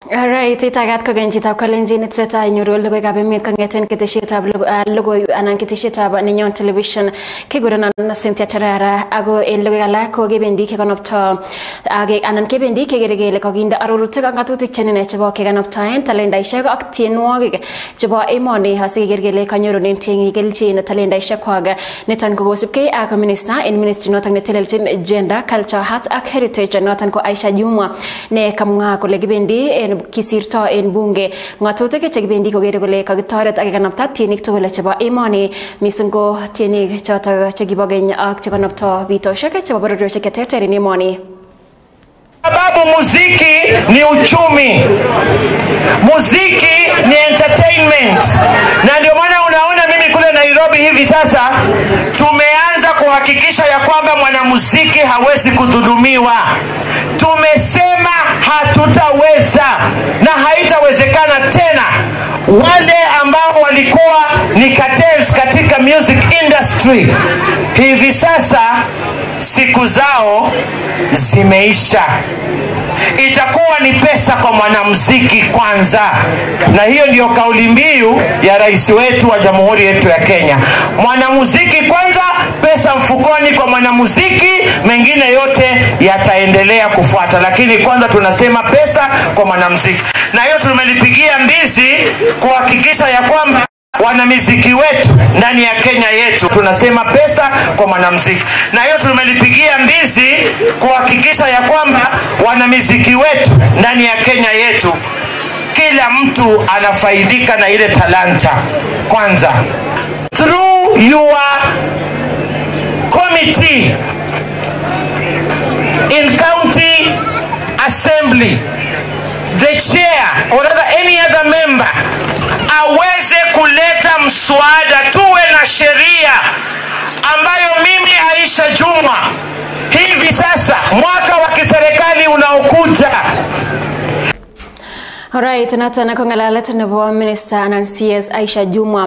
Alright, itagat ko ganjitab kalenjin itsetai nyoru logoiwekab emet kong'eten ketesietab logoiwek anan ketesietab Ninyon Television kigurenon Cynthia Terara ako en logoiwek alak ko kebendi kekonopto anan kebendi kekere kele kokinde arorutik ak ng'atutik chenene chebo kekanoptoen talendaisiek ak tienwogik chebo emoni asikeker kele kanyorunen tieng'ik kelchin talendaisiekwak niton ko kosubkei ak minister en ministry noton netelelchin gender, culture, art ak heritage noton ko Aisha Jumwa ne kamwa kole kibendi en kisirto en bunge ng'atutik chekibendi kokere kole kakitoret ak kekanapta tienik tugul chebo emoni mising ko tienik chotok chekibo keny ak chekanapto bitosiek chebo bororiosiek cheterter en emoni. Sababu muziki ni uchumi, muziki ni entertainment, na ndio maana unaona mimi kule Nairobi hivi sasa tumeanza kuhakikisha ya kwamba mwanamuziki hawezi kudhulumiwa. Tumesema hatutaweza na haitawezekana tena wale ambao walikuwa ni cartels katika music industry hivi sasa siku zao zimeisha. Itakuwa ni pesa kwa mwanamuziki kwanza, na hiyo ndio kauli mbiu ya rais wetu wa jamhuri yetu ya Kenya. Mwanamuziki kwanza, pesa mfukoni kwa mwanamuziki, mengine yote yataendelea kufuata, lakini kwanza tunasema pesa kwa mwanamuziki. Na hiyo tumelipigia mbizi kuhakikisha ya kwamba wanamuziki wetu ndani ya Kenya yetu tunasema pesa kwa mwanamuziki. Na hiyo tumelipigia mbizi kuhakikisha ya kwamba wanamuziki wetu ndani ya Kenya yetu kila mtu anafaidika na ile talanta kwanza. Through your committee in county assembly, the chair or any other member aweze kuleta mswada, tuwe na sheria ambayo mimi Aisha Jumwa hivi sasa mwaka wa kiserikali unaokuja. Alright, nataka ngalalet nebo minister anan CS Aisha Jumwa